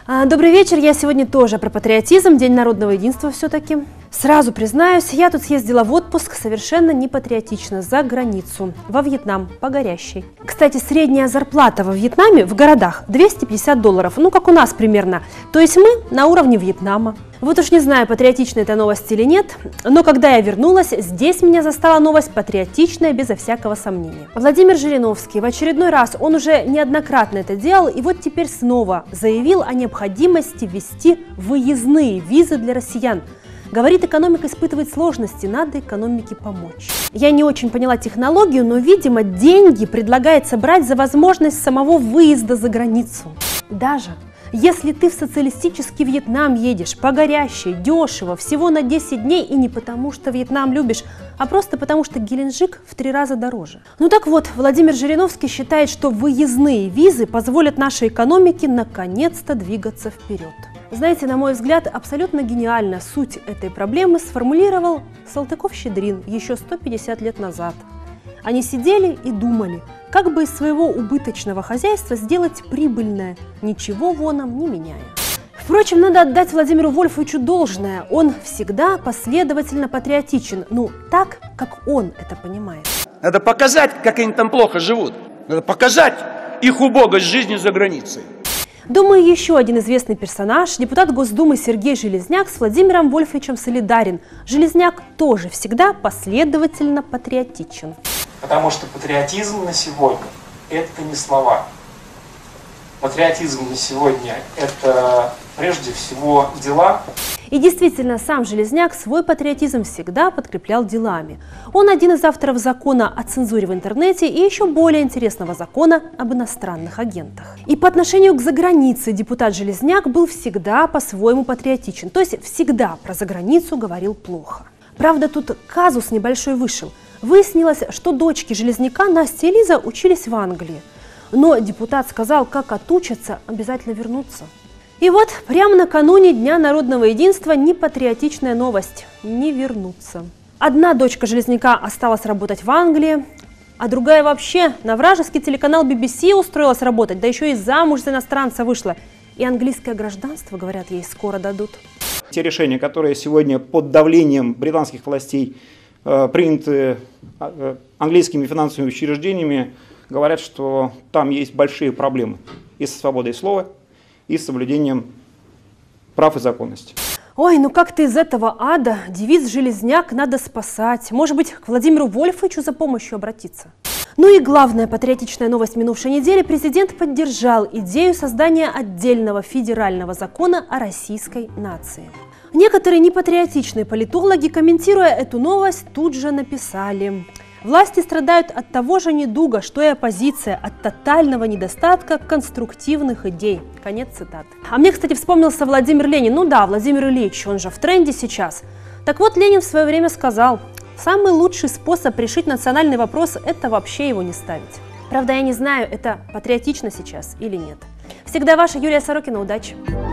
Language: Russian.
Добрый вечер, я сегодня тоже про патриотизм, День народного единства все-таки. Сразу признаюсь, я тут съездила в отпуск совершенно не патриотично, за границу, во Вьетнам, по горящей. Кстати, средняя зарплата во Вьетнаме в городах $250, ну как у нас примерно, то есть мы на уровне Вьетнама. Вот уж не знаю, патриотична эта новость или нет, но когда я вернулась, здесь меня застала новость патриотичная безо всякого сомнения. Владимир Жириновский в очередной раз, он уже неоднократно это делал, и вот теперь снова заявил о необходимости ввести выездные визы для россиян. Говорит, экономика испытывает сложности, надо экономике помочь. Я не очень поняла технологию, но, видимо, деньги предлагается брать за возможность самого выезда за границу. Даже если ты в социалистический Вьетнам едешь, по горящей, дешево, всего на 10 дней, и не потому, что Вьетнам любишь, а просто потому, что Геленджик в 3 раза дороже. Ну так вот, Владимир Жириновский считает, что выездные визы позволят нашей экономике наконец-то двигаться вперед. Знаете, на мой взгляд, абсолютно гениально суть этой проблемы сформулировал Салтыков-Щедрин еще 150 лет назад. Они сидели и думали, как бы из своего убыточного хозяйства сделать прибыльное, ничего воном не меняя. Впрочем, надо отдать Владимиру Вольфовичу должное. Он всегда последовательно патриотичен, ну так, как он это понимает. Надо показать, как они там плохо живут. Надо показать их убогость жизни за границей. Думаю, еще один известный персонаж, депутат Госдумы Сергей Железняк, с Владимиром Вольфовичем солидарен. Железняк тоже всегда последовательно патриотичен. Потому что патриотизм на сегодня – это не слова. Патриотизм на сегодня – это прежде всего дела. И действительно, сам Железняк свой патриотизм всегда подкреплял делами. Он один из авторов закона о цензуре в интернете и еще более интересного закона об иностранных агентах. И по отношению к загранице депутат Железняк был всегда по-своему патриотичен, то есть всегда про заграницу говорил плохо. Правда, тут казус небольшой вышел. Выяснилось, что дочки Железняка, Настя и Лиза, учились в Англии. Но депутат сказал, как отучатся, обязательно вернутся. И вот прямо накануне Дня народного единства непатриотичная новость – не вернуться. Одна дочка Железняка осталась работать в Англии, а другая вообще на вражеский телеканал BBC устроилась работать, да еще и замуж за иностранца вышла. И английское гражданство, говорят, ей скоро дадут. Те решения, которые сегодня под давлением британских властей приняты английскими финансовыми учреждениями, говорят, что там есть большие проблемы и со свободой слова, и с соблюдением прав и законности. Ой, ну как-то из этого ада девиз «Железняк» надо спасать. Может быть, к Владимиру Вольфовичу за помощью обратиться? Ну и главная патриотичная новость минувшей недели. Президент поддержал идею создания отдельного федерального закона о российской нации. Некоторые непатриотичные политологи, комментируя эту новость, тут же написали: власти страдают от того же недуга, что и оппозиция, от тотального недостатка конструктивных идей. Конец цитаты. А мне, кстати, вспомнился Владимир Ленин. Ну да, Владимир Ильич, он же в тренде сейчас. Так вот, Ленин в свое время сказал, самый лучший способ решить национальный вопрос – это вообще его не ставить. Правда, я не знаю, это патриотично сейчас или нет. Всегда ваша Юлия Сорокина. Удачи!